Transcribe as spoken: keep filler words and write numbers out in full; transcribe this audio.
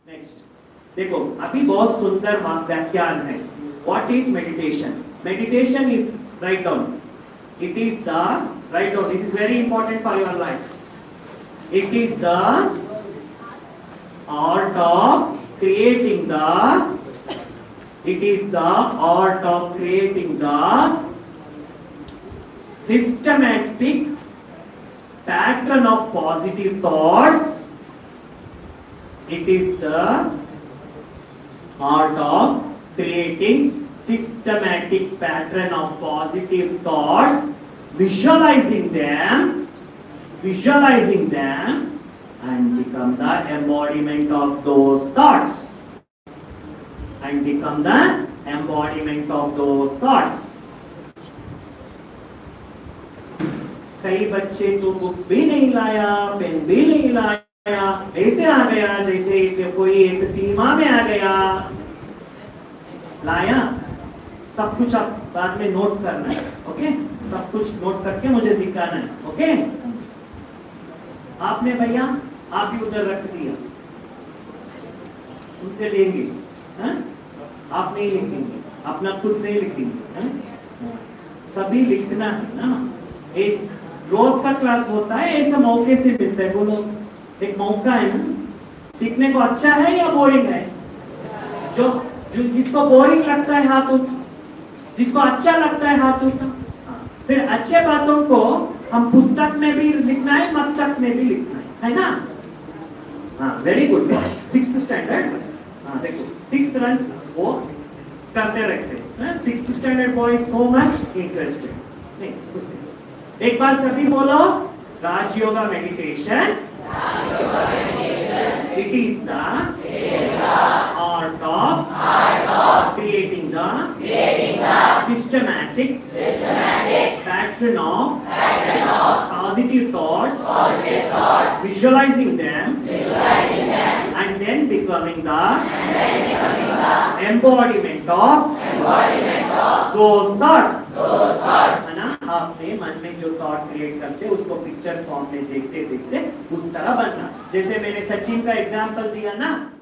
Next देखो, अभी बहुत सुंदर व्याख्यान है. What is meditation? Meditation is, write down, it is the, right down, this is very important for your life. It is the art of creating the, it is the art of creating the systematic pattern of positive thoughts. It is the art of creating systematic pattern of positive thoughts, visualizing them, visualizing them, and become the embodiment of those thoughts, and become the embodiment of those thoughts. कई बच्चे तो book भी नहीं लाया, pen भी नहीं लाया, ऐसे आ गया जैसे कि कोई एक सीमा में आ गया. लाया सब कुछ, आप बाद में नोट करना है. ओके, सब कुछ नोट करके मुझे दिखाना है. ओके, आपने भैया आप भी उधर रख दिया, उनसे लेंगे, हैं? आप नहीं लिखेंगे, अपना खुद नहीं लिखेंगे, हैं? सभी लिखना है ना. इस रोज का क्लास होता है, ऐसा मौके से मिलता है. बोलो, एक मौका है ना. सीखने को अच्छा है या बोरिंग है? जो जो जिसको बोरिंग लगता है हाथ उठ, जिसको अच्छा लगता है हाथ उठा. फिर अच्छे बातों को हम पुस्तक में भी लिखना है, मस्तक में भी लिखना है, है ना. हाँ, वेरी गुड. सिक्स्थ स्टैंडर्ड, हाँ देखो, सिक्स रन वो करते रहते हैं. Sixth standard boys so much interested. नहीं, एक बार सभी बोलो, Rajyoga meditation, it is the art of creating the systematic pattern of positive thoughts, visualizing them, and then becoming the embodiment of those thoughts. है ना. आपने मन में जो थॉट क्रिएट करते उसको पिक्चर फॉर्म में देखते देखते उस तरह बनना. जैसे मैंने सचिन का एग्जांपल दिया ना,